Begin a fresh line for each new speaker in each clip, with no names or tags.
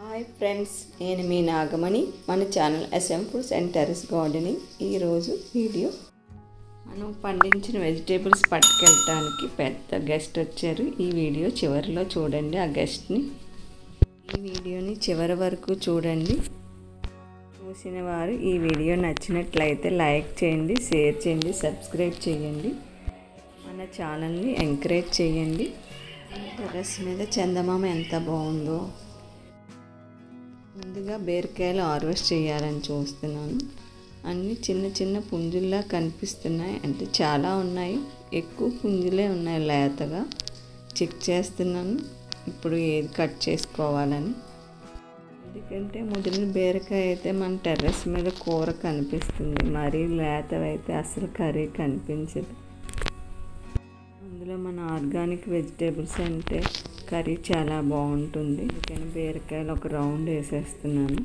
Hi friends, నేను మీ నాగమణి. మన channel SM foods and terrace gardening. ఈరోజు వీడియో మనం పండించిన వెజిటేబుల్స్ పట్టుకెళ్ళటానికి పెద్ద గెస్ట్ వచ్చారు. ఈ వీడియో చివరిలో చూడండి. ఆ గెస్ట్ని ఈ వీడియోని చివరి వరకు చూడండి. చూసిన వారు ఈ వీడియో నచ్చినట్లయితే లైక్ చేయండి, షేర్ చేయండి, సబ్స్క్రైబ్ చేయండి. మన ఛానల్ని ఎంకరేజ్ చేయండి. టెర్రస్ మీద చందమామ ఎంత బాగుందో. ముందుగా బీరకాయలు హార్వెస్ట్ చేయాలని చూస్తున్నాను. అన్నీ చిన్న చిన్న పుంజుల్లా కనిపిస్తున్నాయి. అంటే చాలా ఉన్నాయి, ఎక్కువ పుంజులే ఉన్నాయి. లేతగా చెక్ చేస్తున్నాను ఇప్పుడు ఏది కట్ చేసుకోవాలని. ఎందుకంటే ముదిరిన బీరకాయ అయితే మన టెర్రస్ మీద కూర కనిపిస్తుంది, మరీ లేతవైతే అసలు కర్రీ కనిపించదు. అందులో మన ఆర్గానిక్ వెజిటేబుల్స్ అంటే కర్రీ చాలా బాగుంటుంది. అందుకని బీరకాయలు ఒక రౌండ్ వేసేస్తున్నాను.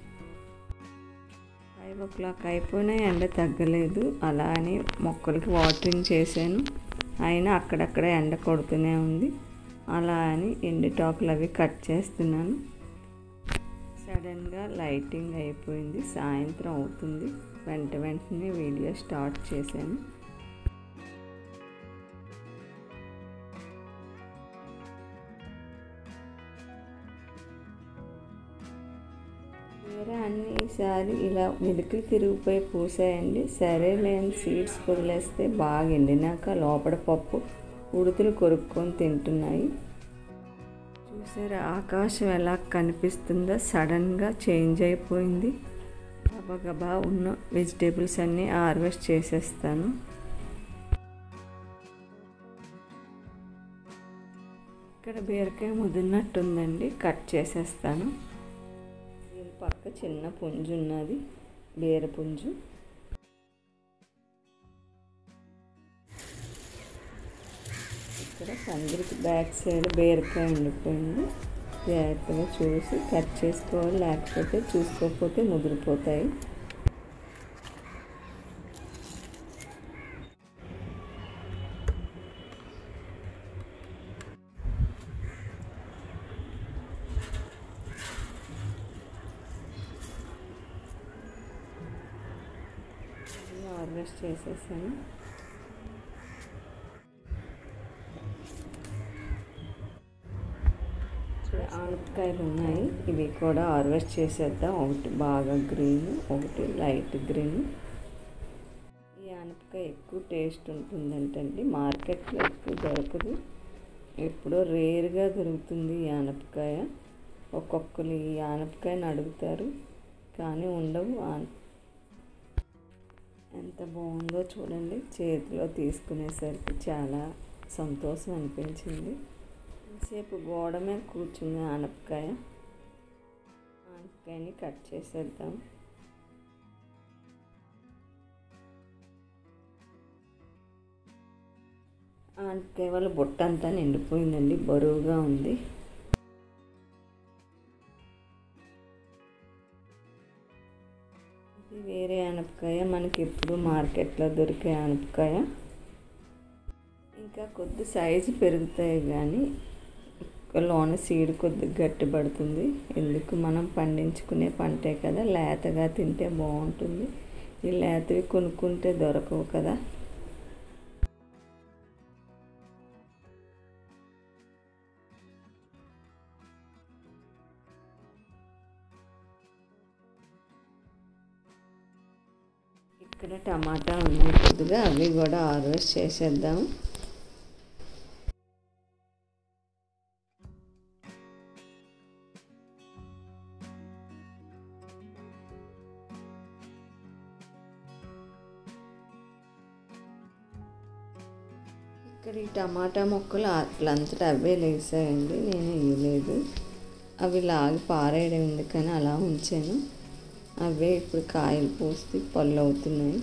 5 o'clock అయిపోయినా ఎండ తగ్గలేదు. అలా అని మొక్కలకి వాటరింగ్ చేశాను, అయినా అక్కడక్కడ ఎండ కొడుతూనే ఉంది. అలా అని ఎండుటాకులు అవి కట్ చేస్తున్నాను. సడన్గా లైటింగ్ అయిపోయింది, సాయంత్రం అవుతుంది. వెంటనే వీడియో స్టార్ట్ చేశాను. అన్నీ ఈసారి ఇలా మెలికలు తిరిగిపోయి పూసాయండి. సరే లేని సీడ్స్ వదిలేస్తే బాగా ఎండినాక లోపల పప్పు ఉడుతులు కొరుక్కొని తింటున్నాయి. చూసారా ఆకాశం ఎలా కనిపిస్తుందో. సడన్గా చేంజ్ అయిపోయింది. గబగబా ఉన్న వెజిటేబుల్స్ అన్నీ హార్వెస్ట్ చేసేస్తాను. ఇక్కడ బీరకాయ ముదిరినట్టుందండి, కట్ చేసేస్తాను. పక్క చిన్న పుంజు ఉన్నది, బీర పుంజు. ఇక్కడ పందిరికి బ్యాక్ సైడ్ బీరకాయ ఉండిపోయింది. జాగ్రత్తగా చూసి కట్ చేసుకోవాలి, లేకపోతే చూసుకోకపోతే ముదిరిపోతాయి. హార్వెస్ట్ చేసేసాను. ఆనపకాయలు ఉన్నాయి, ఇవి కూడా హార్వెస్ట్ చేసేద్దాం. ఒకటి బాగా గ్రీన్, ఒకటి లైట్ గ్రీన్. ఈ ఆనపకాయ ఎక్కువ టేస్ట్ ఉంటుందంటండి. మార్కెట్లో ఎక్కువ దొరకదు, ఎప్పుడో రేర్గా దొరుకుతుంది ఈ ఆనపకాయ. ఒక్కొక్కరు ఈ ఆనపకాయని అడుగుతారు కానీ ఉండవు. ఎంత బాగుందో చూడండి. చేతిలో తీసుకునేసరికి చాలా సంతోషం అనిపించింది. సేపు గోడ మీద కూర్చుంది ఆనపకాయని కట్ చేసేద్దాం. ఆనపకాయ వల్ల బుట్ట అంతా నిండిపోయిందండి, బరువుగా ఉంది. వేరే ఆనపకాయ, మనకి ఎప్పుడు మార్కెట్లో దొరికే ఆనపకాయ. ఇంకా కొద్ది సైజు పెరుగుతాయి కానీ లోన సీడ్ కొద్దిగా గట్టిపడుతుంది. ఎందుకు, మనం పండించుకునే పంటే కదా, లేతగా తింటే బాగుంటుంది. ఈ లేతవి కొనుక్కుంటే దొరకవు కదా. ఇక్కడ టమాటా ఉన్నాయి కొద్దిగా, అవి కూడా హార్వెస్ట్ చేసేద్దాం. ఇక్కడ ఈ టమాటా మొక్కలు అట్లంతటా అవే లేసాయండి, నేను ఇవ్వలేదు. అవి లాగి పారేయడం ఎందుకని అలా ఉంచాను. అవే ఇప్పుడు కాయలు పోసి పళ్ళు అవుతున్నాయి.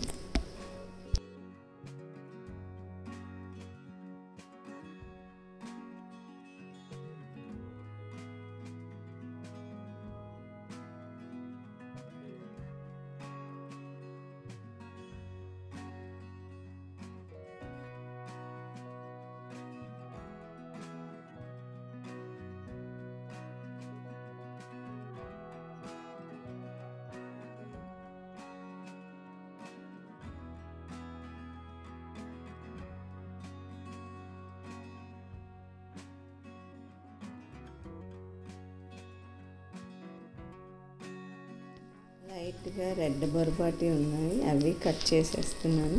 లైట్గా రెడ్ బొరబాటి ఉన్నాయి, అవి కట్ చేసేస్తున్నాను.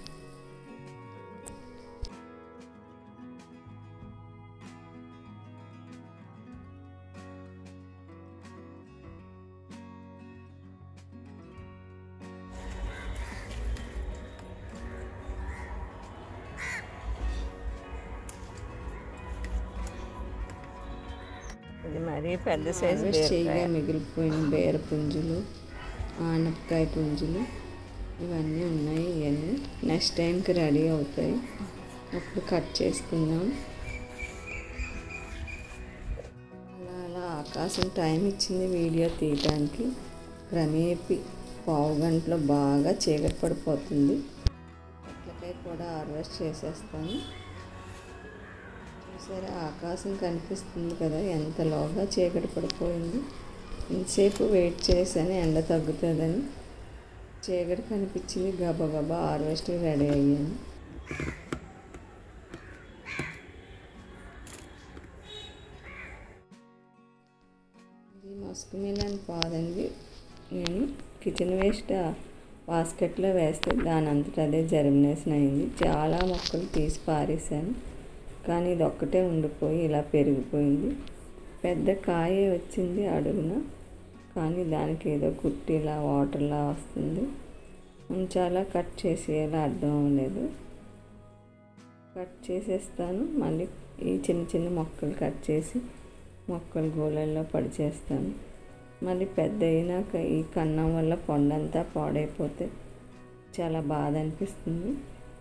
ఇది మరీ పెద్ద సైజు చేయగా మిగిలిపోయిన బీర పుంజులు, ఆనపకాయ పుంజులు ఇవన్నీ ఉన్నాయి. ఇవన్నీ నెక్స్ట్ టైంకి రెడీ అవుతాయి, అప్పుడు కట్ చేసుకుందాం. అలా అలా ఆకాశం టైం ఇచ్చింది వీడియో తీయడానికి. క్రమేపీ పావు గంటలో బాగా చీకటి పడిపోతుంది. పొట్లకాయ కూడా హార్వెస్ట్ చేసేస్తాను. సరే, ఆకాశం కనిపిస్తుంది కదా, ఎంతలోగా చీకటి పడిపోయింది. ఇంతసేపు వెయిట్ చేశాను ఎండ తగ్గుతుందని. చీకటి కనిపించింది, గబగబా హార్వెస్ట్కి రెడీ అయ్యాను. ఇది మస్క్ మిలన్ పాదండి. నేను కిచెన్ వేస్ట్ బాస్కెట్లో వేస్తే దాని అంతటా అదే జర్మినేషన్ అయింది. చాలా మొక్కలు తీసి పారేసాను, కానీ ఇది ఒక్కటే ఉండిపోయి ఇలా పెరిగిపోయింది. పెద్ద కాయ వచ్చింది అడుగున, కానీ దానికి ఏదో కుట్టిలా వాటర్లా వస్తుంది. చాలా కట్ చేసి ఎలా అర్థం అవ్వలేదు. కట్ చేసేస్తాను. మళ్ళీ ఈ చిన్న చిన్న మొక్కలు కట్ చేసి మొక్కలు గోళల్లో పడిచేస్తాను. మళ్ళీ పెద్ద అయినాక ఈ కన్నం వల్ల పండంతా పాడైపోతే చాలా బాధ అనిపిస్తుంది.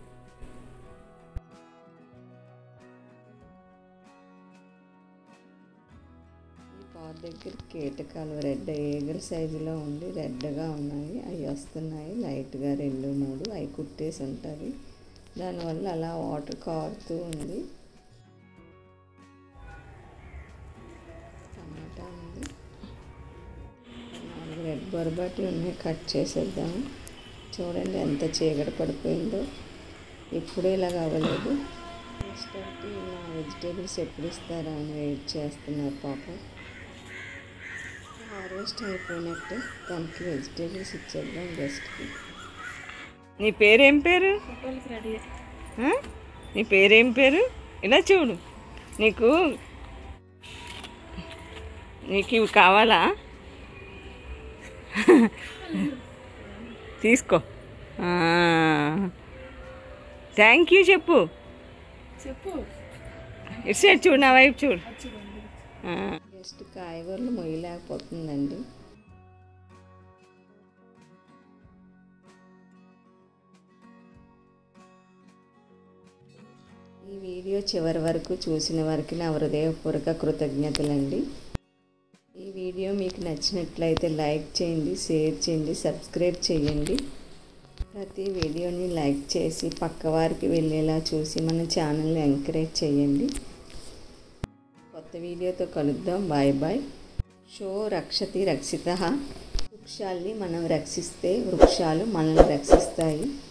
పాట్ దగ్గర కీటకాలు రెడ్ ఏగల సైజులో ఉండి రెడ్గా ఉన్నాయి. అవి వస్తున్నాయి లైట్గా 2-3. అవి కుట్టేసి ఉంటుంది, దానివల్ల అలా వాటర్ కారుతూ ఉంది. టమాటా ఉంది, 4 రెడ్ బొరబాటి ఉన్నాయి, కట్ చేసేద్దాము. చూడండి ఎంత చీకటి పడిపోయిందో. ఇప్పుడే ఇలాగ అవ్వలేదు. నెక్స్ట్ ఒకటి నా వెజిటేబుల్స్ ఎప్పుడు ఇస్తారా అని వెయిట్ చేస్తున్నారు పాపం. హార్వెస్ట్ అయిపోయినట్టే, దానికి వెజిటేబుల్స్ ఇచ్చేద్దాం గెస్ట్కి. నీ పేరేం పేరు? నీ పేరేం పేరు? ఇలా చూడు, నీకు ఇవి కావాలా? తీసుకో. థ్యాంక్ యూ చెప్పు. ఇటు సైడ్ చూడు, నా వైపు చూడు. జస్ట్ కాయగూరలు మొయ్యలేకపోతుందండి. ఈ వీడియో చివరి వరకు చూసిన వారికి నా హృదయపూర్వక కృతజ్ఞతలండి. ఈ వీడియో మీకు నచ్చినట్లయితే లైక్ చేయండి, షేర్ చేయండి, సబ్స్క్రైబ్ చేయండి. ప్రతి వీడియోని లైక్ చేసి పక్క వారికి వెళ్ళేలా చూసి మన ఛానల్ని ఎంకరేజ్ చేయండి. కొత్త వీడియోతో కలుద్దాం. Bye bye. షో రక్షతి రక్షితః. వృక్షాల్ని మనం రక్షిస్తే వృక్షాలు మనల్ని రక్షిస్తాయి.